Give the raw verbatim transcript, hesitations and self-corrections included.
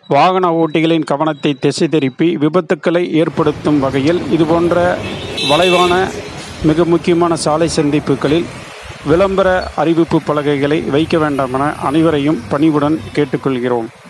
வாகன ஓட்டிகளின் கவனத்தை திசை திருப்பி விபத்துக்களை ஏற்படுத்தும் வகையில் இதுபோன்ற வளைவான மிக முக்கியமான சாலை சந்திப்புகளில் விளம்பர அறிவிப்பு பலகைகளை வைக்க வேண்டாம் என அனைவரையும் பணிவுடன் கேட்டுக்கொள்கிறோம்.